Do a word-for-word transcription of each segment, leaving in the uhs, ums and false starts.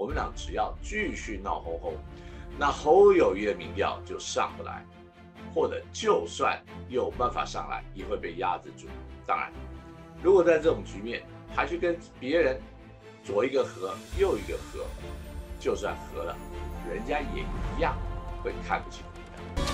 国民党只要继续闹哄哄，那侯友宜的民调就上不来，或者就算有办法上来，也会被压制住。当然，如果在这种局面还去跟别人左一个和右一个和，就算和了，人家也一样会看不起国民党。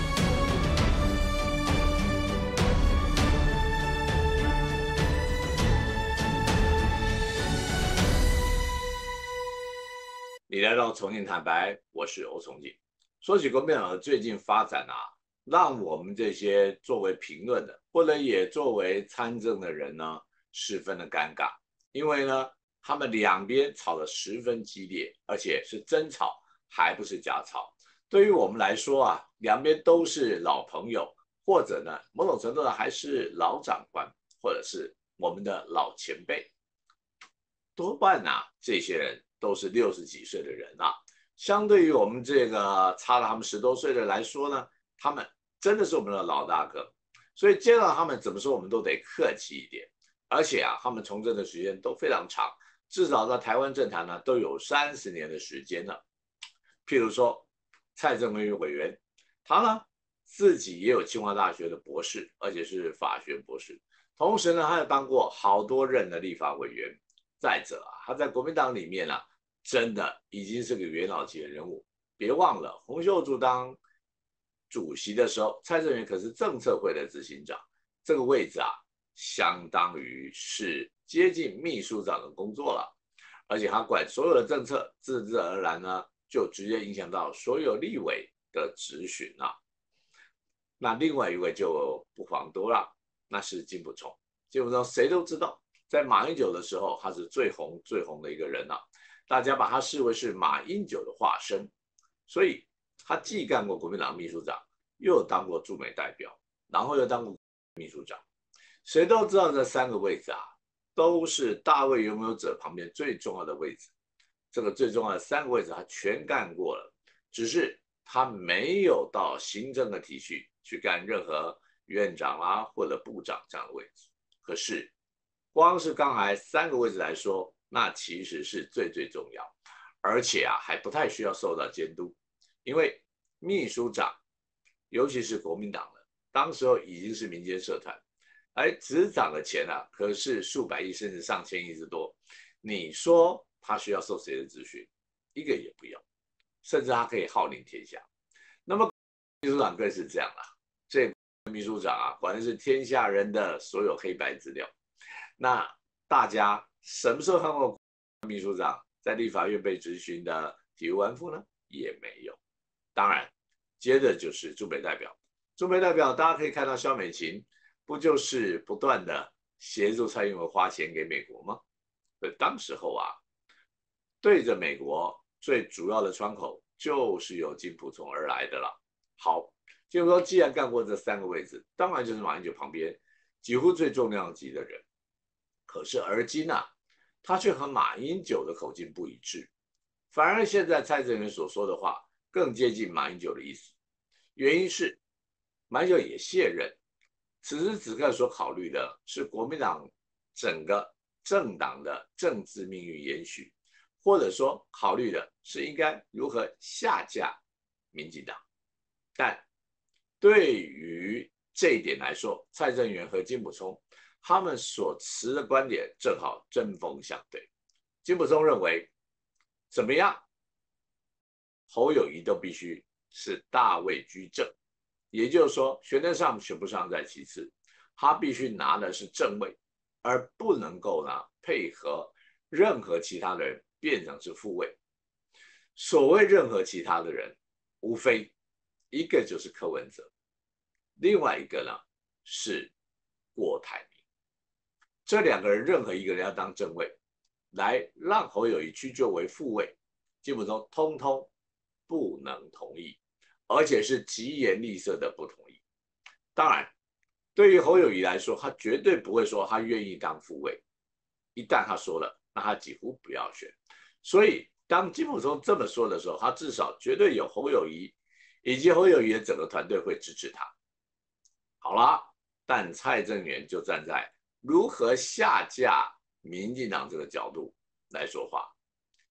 你来到重庆坦白，我是欧崇敬。说起国民党的最近发展啊，让我们这些作为评论的，或者也作为参政的人呢，十分的尴尬。因为呢，他们两边吵得十分激烈，而且是真吵，还不是假吵。对于我们来说啊，两边都是老朋友，或者呢，某种程度上还是老长官，或者是我们的老前辈。多半啊，这些人都是六十几岁的人啊。相对于我们这个差了他们十多岁的来说呢，他们真的是我们的老大哥。所以见到他们怎么说，我们都得客气一点。而且啊，他们从政的时间都非常长，至少在台湾政坛呢都有三十年的时间了。譬如说蔡正元委员，他呢自己也有清华大学的博士，而且是法学博士，同时呢他也当过好多任的立法委员。再者啊，他在国民党里面啊，真的已经是个元老级的人物。别忘了，洪秀柱当主席的时候，蔡正元可是政策会的执行长，这个位置啊，相当于是接近秘书长的工作了。而且他管所有的政策，自自而然呢，就直接影响到所有立委的质询啊。那另外一位就不遑多让，那是金溥聪。金溥聪谁都知道。在马英九的时候，他是最红最红的一个人啊，大家把他视为是马英九的化身，所以他既干过国民党秘书长，又当过驻美代表，然后又当过秘书长。谁都知道这三个位置啊，都是大卫拥有者旁边最重要的位置。这个最重要的三个位置他全干过了，只是他没有到行政的体系去干任何院长啊或者部长这样的位置。可是光是刚才三个位置来说，那其实是最最重要，而且啊还不太需要受到监督，因为秘书长，尤其是国民党的，当时候已经是民间社团，而执掌的钱啊可是数百亿甚至上千亿之多，你说他需要受谁的咨询？一个也不要，甚至他可以号令天下。那么秘书长更是这样了，这个秘书长啊，管的是天下人的所有黑白资料。那大家什么时候看过秘书长在立法院被质询的体无完肤呢？也没有。当然，接着就是驻美代表。驻美代表大家可以看到，萧美琴不就是不断的协助蔡英文花钱给美国吗？所以当时候啊，对着美国最主要的窗口就是由金溥聪而来的了。好，就是说，既然干过这三个位置，当然就是马英九旁边几乎最重量级的人。可是而今啊，他却和马英九的口径不一致，反而现在蔡正元所说的话更接近马英九的意思。原因是马英九也卸任，此时此刻所考虑的是国民党整个政党的政治命运延续，或者说考虑的是应该如何下架民进党。但对于这一点来说，蔡正元和金溥聪他们所持的观点正好针锋相对。金溥聪认为，怎么样，侯友宜都必须是大位居正，也就是说，选得上选不上在其次，他必须拿的是正位，而不能够呢配合任何其他的人变成是副位。所谓任何其他的人，无非一个就是柯文哲，另外一个呢是郭台铭。这两个人任何一个人要当正位，来让侯友宜去就为副位，金溥聪通通不能同意，而且是疾言厉色的不同意。当然，对于侯友宜来说，他绝对不会说他愿意当副位，一旦他说了，那他几乎不要选。所以当金溥聪这么说的时候，他至少绝对有侯友宜以及侯友宜的整个团队会支持他。好啦，但蔡正元就站在如何下架民进党这个角度来说话。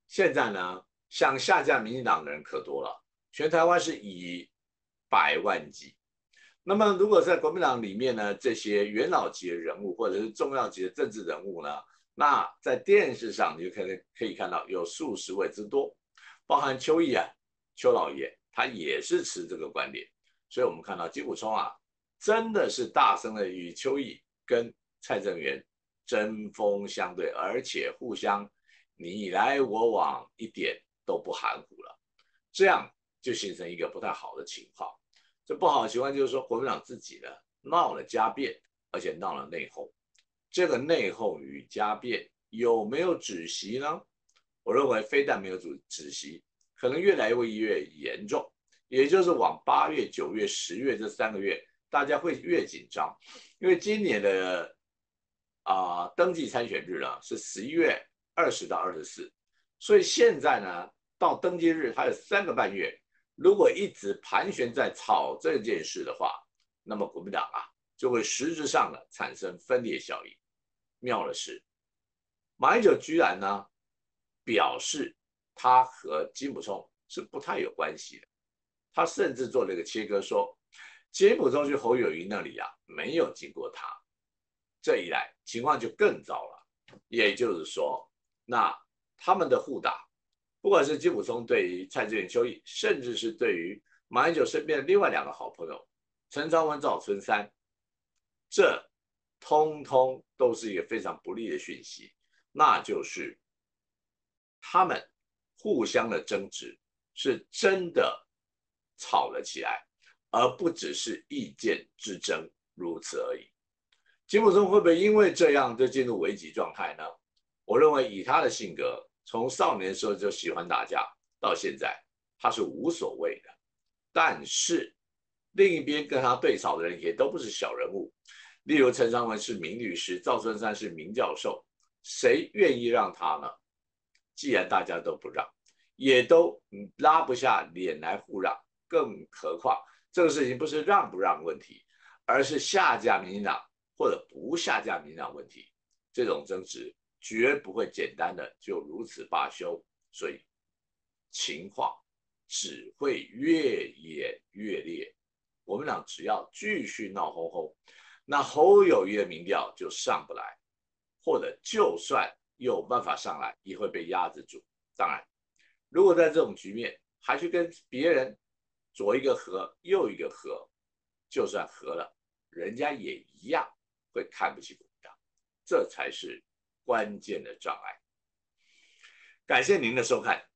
现在呢，想下架民进党的人可多了，全台湾是以百万计。那么，如果在国民党里面呢，这些元老级的人物或者是重要级的政治人物呢，那在电视上你就可以可以看到有数十位之多，包含邱毅啊，邱老爷他也是持这个观点。所以我们看到金溥聪啊，真的是大声的与邱毅跟蔡正元针锋相对，而且互相你来我往，一点都不含糊了。这样就形成一个不太好的情况。这不好的情况就是说，国民党自己呢闹了家变，而且闹了内讧。这个内讧与家变有没有止息呢？我认为非但没有止息，可能越来越严重。也就是往八月、九月、十月这三个月，大家会越紧张，因为今年的啊、呃、登记参选日呢是十一月二十到二十四，所以现在呢到登记日还有三个半月。如果一直盘旋在炒这件事的话，那么国民党啊就会实质上的产生分裂效应。妙的是，马英九居然呢表示他和金溥聪是不太有关系的，他甚至做了一个切割，说金溥聪去侯友宜那里啊没有经过他，这一来情况就更糟了。也就是说，那他们的互打。不管是金溥聪对于蔡正元、邱毅，甚至是对于马英九身边的另外两个好朋友陈长文、赵春山，这通通都是一个非常不利的讯息，那就是他们互相的争执是真的吵了起来，而不只是意见之争如此而已。金溥聪会不会因为这样就进入危急状态呢？我认为以他的性格，从少年的时候就喜欢打架，到现在他是无所谓的。但是另一边跟他对吵的人也都不是小人物，例如陈长文是名律师，赵春山是名教授，谁愿意让他呢？既然大家都不让，也都拉不下脸来互让，更何况这个事情不是让不让问题，而是下架民进党或者不下架民进党问题。这种争执绝不会简单的就如此罢休，所以情况只会越演越烈。国民党只要继续闹哄哄，那侯友宜的民调就上不来，或者就算有办法上来，也会被压制住。当然，如果在这种局面还去跟别人左一个和右一个和，就算和了，人家也一样会看不起国民党，这才是关键的障碍。感谢您的收看。